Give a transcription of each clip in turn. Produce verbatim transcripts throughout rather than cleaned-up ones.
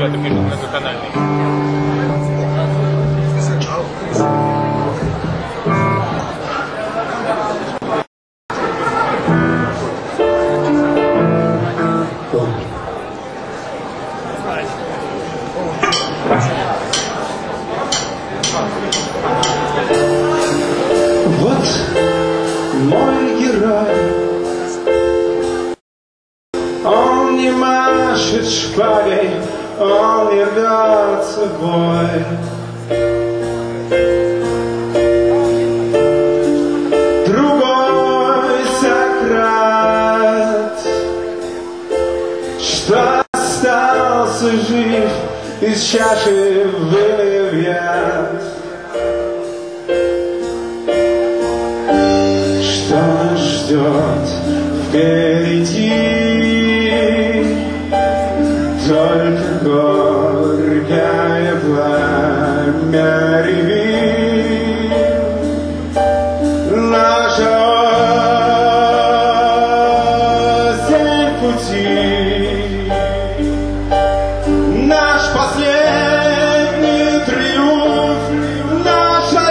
какой-то многоканальный. Вот мой герой, он не машет шпагой, он не рвется в бой. Другой Сократ, что остался жив, из чаши вылил яд. Что нас ждет впереди? Только горькое пламя ревит. Наша осень пути, наш последний триумф, наша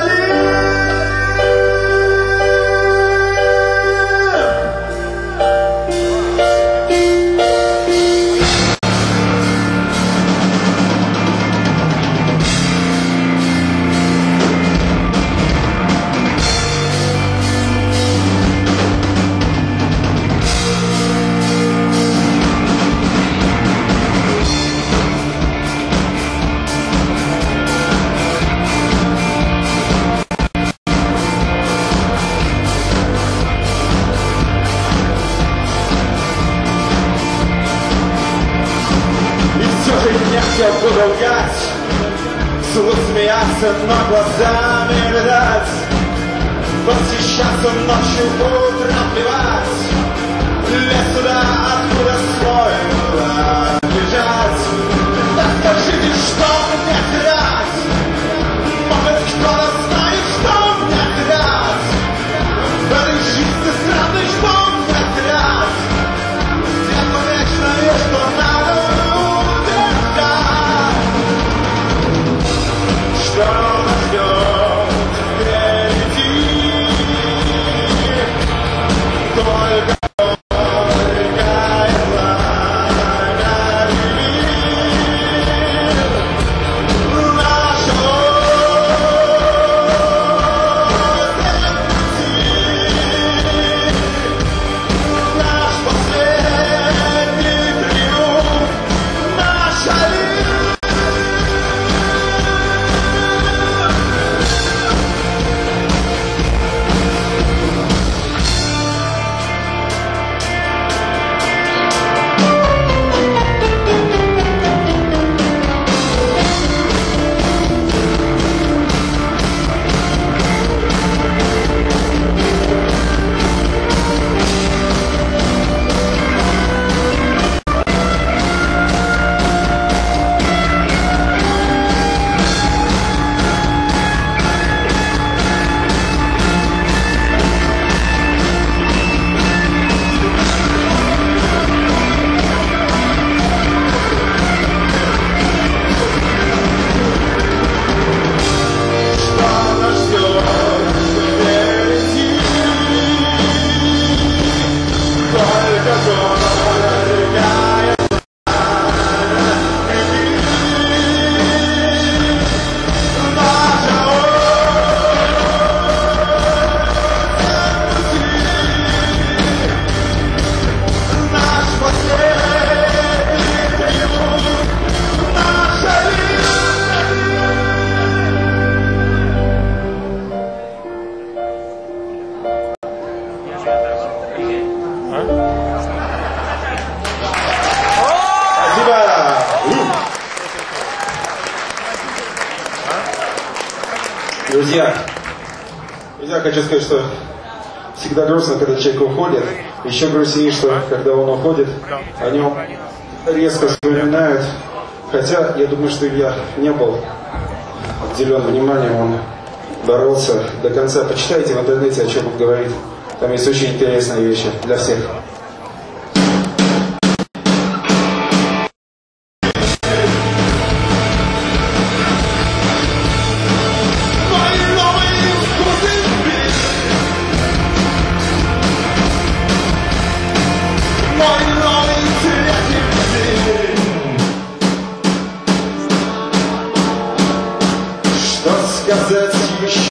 я буду лгать, вслух смеяться, но глазами видать, восхищаться ночью, утром плевать, лес туда, откуда свой бежать. Да скажите, что мне терять? Может, кто-то знает, что мне терять? В этой жизни странной, что мне терять? Где-то вечно есть, что надо. Что нас ждет впереди? Только горькое пламя ревит. Наша осень, наш последний триумф, наша Друзья, друзья, хочу сказать, что всегда грустно, когда человек уходит. Еще грустнее, что когда он уходит, о нем резко вспоминают. Хотя, я думаю, что Илья не был отделен вниманием, он боролся до конца. Почитайте в интернете, о чем он говорит. Там есть очень интересные вещи для всех. Мой